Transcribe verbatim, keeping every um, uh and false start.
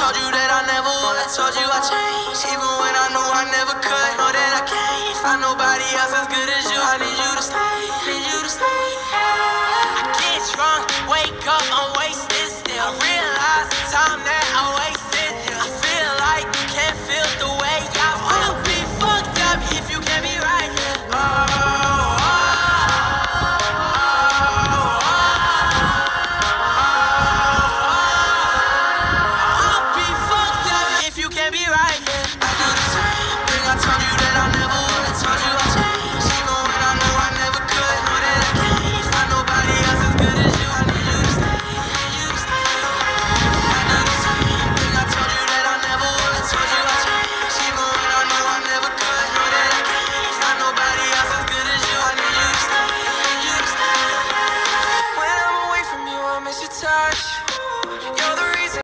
told you that I never would. I told you I changed, even when I knew I never could. Know that I can't find nobody else as good as you. I need you to stay.